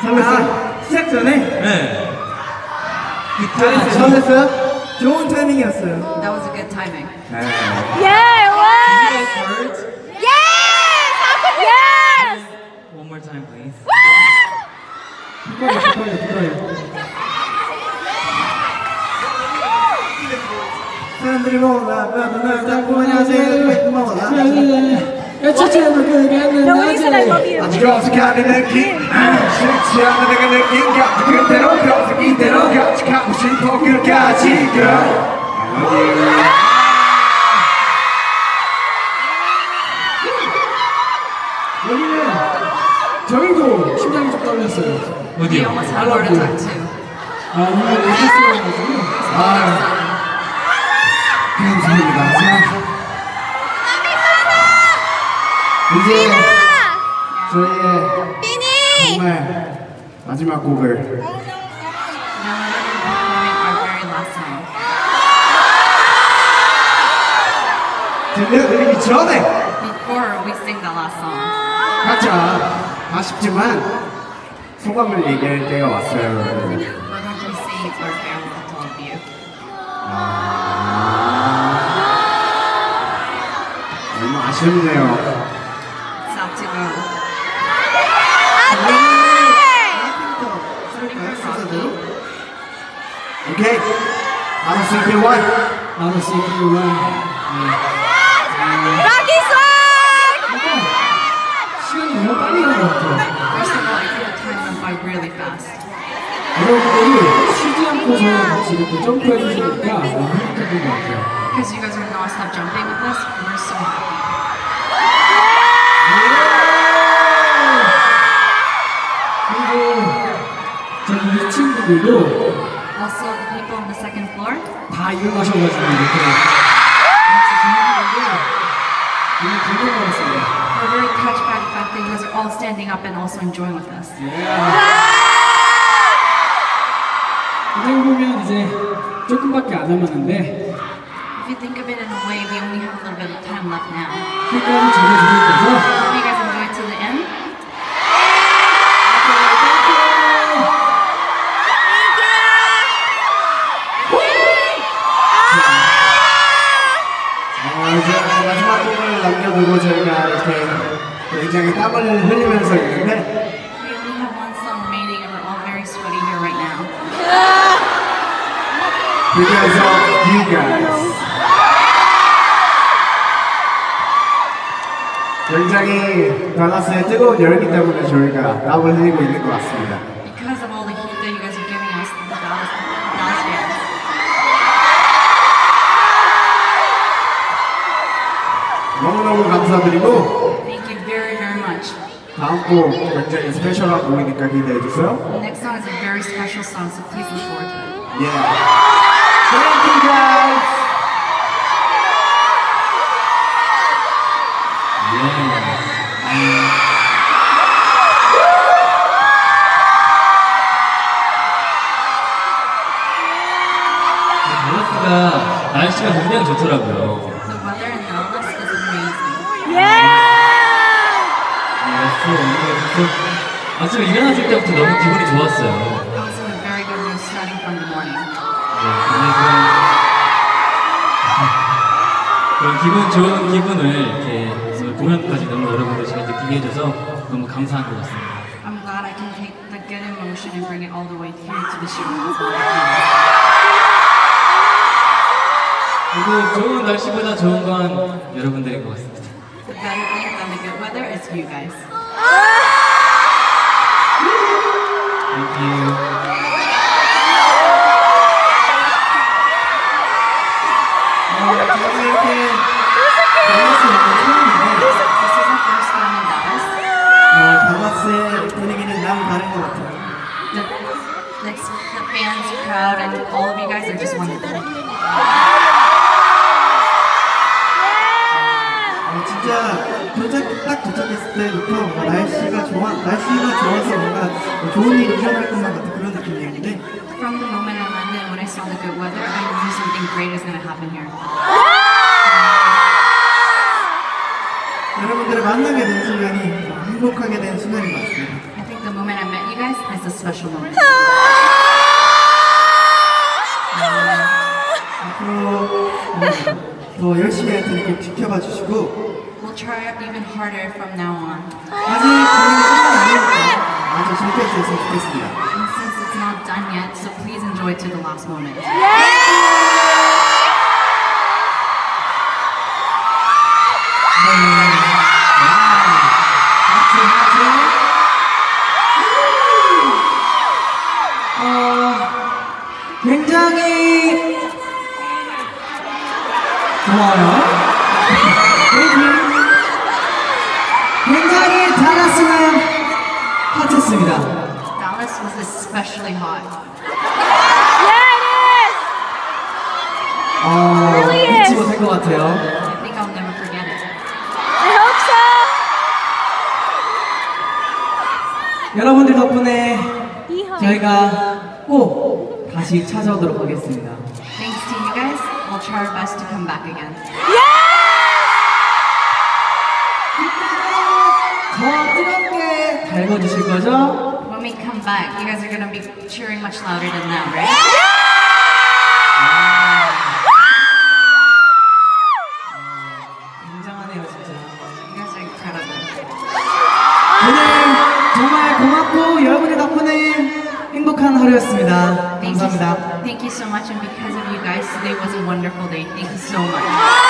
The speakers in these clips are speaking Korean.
설렜어요? 시작 전에? 네. 설렜어요? 좋은 타이밍이었어요. That was a good timing. Yeah, it was! Yes! How could you? Yes! One more time, please. 사람들이 먹어라, 딱 안녕하세요, 먹어라. No, he said I love you. 아주 어색한 느낌, 싫지 않은 내가 느낀 것 그대로 그래서 이대로 같이 가고 싶어 끝까지 girl. I love you. 여기는 저희도 심장이 좀 떨렸어요. We 어디요? almost had a heart attack too. 아, 오늘 오셨어가지고. 감사합니다. 이제 저희의 Binny! 정말 마지막 곡을 Now we're performing our very last song. 들려드리기 전에 Before we sing the last song, 가자. 아쉽지만 소감을 얘기할 때가 왔어요, 여러분. we're going to be saying our farewell to all of you. 너무 아쉽네요. It's sad to go. 오케이. 알았어, 이렇게 와. 알았어, 이거 Rocky Swag! 시간이 너무 빨리 가는 것 같아요. First of all, I think the time went by really fast. 여러분들이 쉬지 않고서 같이 이렇게 점프해 주시니까 너무 행복했던 것 같아요. Because you guys are non-stop jumping with us, we're so happy. 그리고 저기 이 친구들도 Also, the people on the second floor, 다 일어나셔가지고 이렇게 같이 즐기는데 너무 감동받았어요. we're very touched by the fact that you guys are all standing up and also enjoying with us. 그냥 보면 이제 조금밖에 안 남았는데 If you think of it in a way, we only have a little bit of time left now. 끝까지 즐겨주실 거죠? Hope you guys enjoy it till the end. 이제 마지막 곡을 남겨두고 저희가 이렇게 굉장히 땀을 흘리면서 있는데 We only have one song remaining and we're all very sweaty here right now. because of you guys. 굉장히 달라스의 뜨거운 열기 때문에 저희가 땀을 흘리고 있는 것 같습니다. Because of all the heat that you guys are giving us, the Dallas fans. 너무너무 감사드리고 Thank you very, very much. 다음 곡 굉장히 스페셜한 곡이니까 기대해주세요. The next song is a very special song, so please look forward to it. Yeah. Thank you guys. 달라스가 날씨가 굉장히 좋더라고요. The weather in Dallas is amazing. 아침에 일어났을 때부터 너무 기분이 좋았어요. I was in a very good mood starting from the morning. 그런 기분 좋은 기분을 이렇게 오늘 공연까지 너무 여러분들 잘 느끼게 해줘서 너무 감사한 것 같습니다. I'm glad I can take the good emotion and bring it all the way here to the show. 그리고 좋은 날씨보다 좋은 건 여러분들인 것 같습니다. The better thing than the good weather is you guys. Thank you. 저는 이렇게 달라스 오는 처음인데 This is our first time in Dallas. 달라스의 분위기는 남 다른 것 같아요. The fans, crowd, and all of you guys are just wonderful. 진짜 딱 도착했을 때부터 날씨가 좋아서 뭔가 좋은 일이 일어날 것만 같은 그런 느낌이었는데 From the moment I landed, when I saw the good weather, I knew something great is going to happen here. 여러분들을 만나게 된 순간이 행복하게 된 순간인 것 같습니다. I think the moment I met you guys, I special moment. 앞으로 더 열심히 할 테니까 지켜봐 주시고 We'll try even harder from now on. 아직 공연이 끝난 아니니까 아주 즐겨주셨으면 좋겠습니다. And since it's not done yet, so please enjoy to the last moment. 굉장히 고마워요. 굉장히 달았으면 핫했습니다. Dallas was especially hot. 잊지 못할 것 같아요. I think I'll never forget it. 여러분들 덕분에 저희가 꼭 다시 찾아오도록 하겠습니다. Thanks to you guys, we'll try our best to come back again. 더 뜨겁게 달궈주실 거죠? When we come back, you guys are gonna be cheering much louder than now, right? 굉장하네요, 진짜. You guys are incredible. 오늘 정말 고맙고 여러분의 덕분에 행복한 하루였습니다. 감사합니다. Thank you so much, and because of you guys, today was a wonderful day. Thank you so much.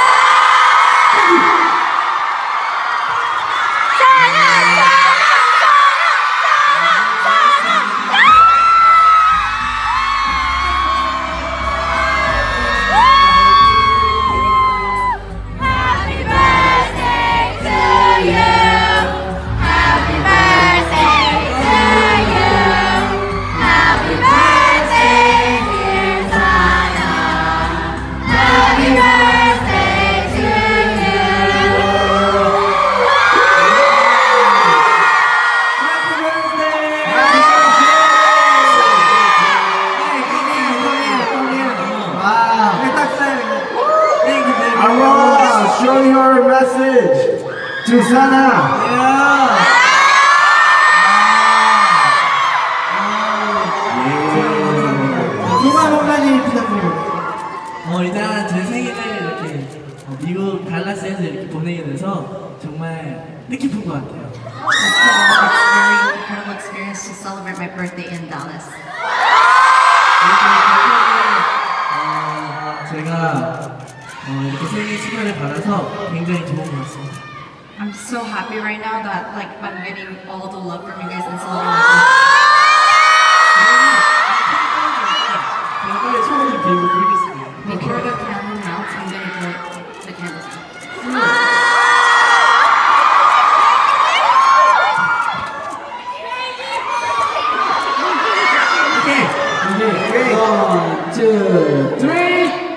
I want to show your message to Sana. 소감 한마디 부탁드립니다. 일단 제 생일을 이렇게 미국 달라스에서 이렇게 보내게 돼서 정말 뜻깊은 것 같아요. It's a very incredible experience to celebrate my birthday in Dallas. 제가 이렇게 생일 축하를 받아서 굉장히 좋은 것 같습니다. I'm so happy right now that like I'm getting all the love from you guys and celebrating my birthday. 제가 빨리 손을 좀 들고 드리겠습니다. Before the candle melts, I'm gonna blow the candles out. Okay, 1, 2, 3.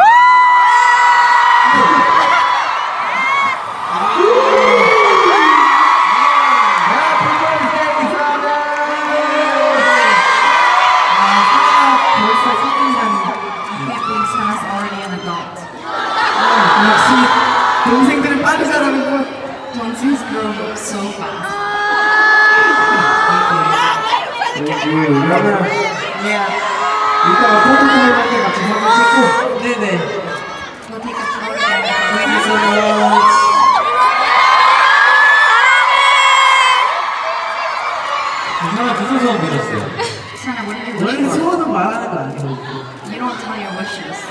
역시 동생들은 빨리 자라는군. Don'ts grow up so fast. 그러면 이따가 포토타임 할 때 같이 사진 찍고 네네. We'll take a photo. Thank you so much. 사나 무슨 소원 빌었어요? Sana, what did you wish 원래 for? 소원은 말하는 거 아니고. You don't tell your wishes.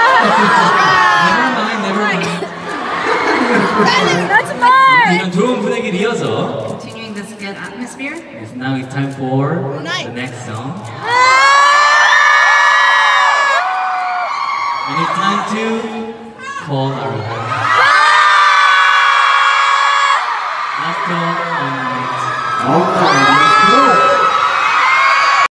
Never mind. That's mine. 이런 좋은 분위기를 이어서 Continuing this good atmosphere, yes, now it's time for the next song. And it's time to call our last song. 어,